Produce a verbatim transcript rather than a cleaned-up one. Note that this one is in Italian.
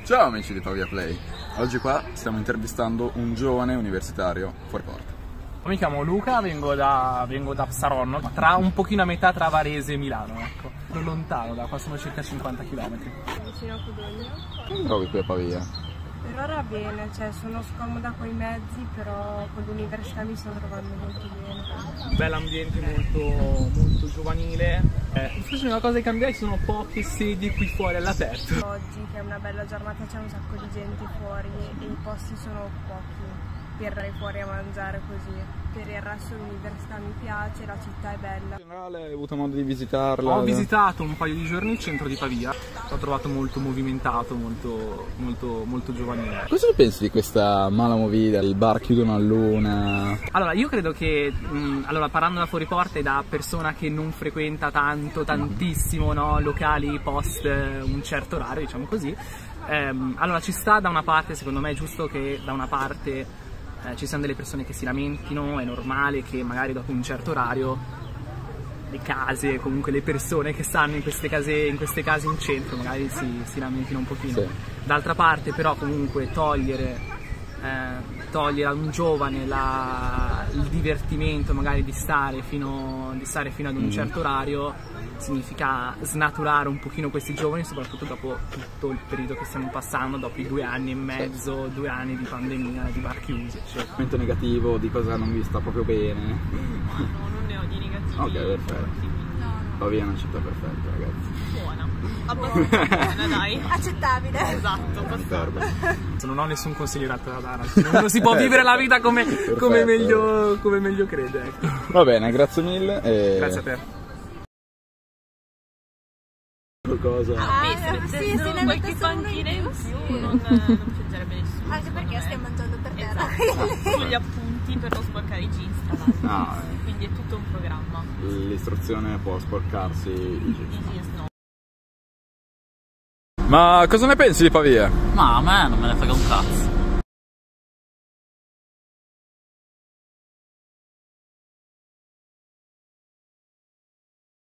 Ciao amici di Pavia Play, oggi qua stiamo intervistando un giovane universitario fuori porta. Mi chiamo Luca, vengo da, vengo da Saronno, tra un pochino a metà tra Varese e Milano, ecco. Non lontano, da qua sono circa cinquanta chilometri. Vicino a Codogno. Come trovi qui a Pavia? Per ora bene, cioè sono scomoda coi mezzi, però con l'università mi sto trovando molto bene. Bell'ambiente, molto, molto giovanile. Eh, forse una cosa che cambia sono poche sedie qui fuori all'aperto. Oggi che è una bella giornata c'è un sacco di gente fuori e i posti sono pochi per andare fuori a mangiare così. Per il resto l'università mi piace, la città è bella. In generale hai avuto modo di visitarla? Ho visitato un paio di giorni il centro di Pavia, l'ho trovato molto movimentato, molto, molto, molto giovanile. Cosa ne pensi di questa mala movida? Il bar chiudono all'una? Allora, io credo che, mh, allora, parlando da fuori porta e da persona che non frequenta tanto, tantissimo, no, locali post un certo orario, diciamo così, ehm, allora ci sta da una parte, secondo me è giusto che da una parte Eh, ci siano delle persone che si lamentino, è normale che magari dopo un certo orario le case, comunque le persone che stanno in queste case in, queste case in centro magari si, si lamentino un pochino. Sì. D'altra parte però comunque togliere, eh, togliere a un giovane la, il divertimento magari di stare fino, di stare fino ad un mm. certo orario significa snaturare un pochino questi giovani, soprattutto dopo tutto il periodo che stiamo passando, dopo i due anni e mezzo, sì. due anni di pandemia, di bar chiusi. Cioè. Commento negativo, di cosa non vi sta proprio bene? No, non ne ho di negativi. Ok, perfetto. No, no. Pavia è una città perfetta, ragazzi. Buona. Abbastanza buona, dai. Accettabile. Esatto, abbastanza. Non ho nessun consiglio in realtà da dare, uno si può vivere la vita come, come, meglio, come meglio crede. Ecco. Va bene, grazie mille. E... Grazie a te. Cosa? Ah, Ah, beh, se sì, sì, sì, qualche panchina in più non, non piacerebbe nessuno. Anche perché stiamo mangiando per terra. Esatto, sugli appunti per non sporcare i jeans tra l'altro. No, eh. Quindi è tutto un programma. L'istruzione può sporcarsi i jeans. I jeans no. Ma cosa ne pensi di Pavia? Ma a me non me ne frega un cazzo.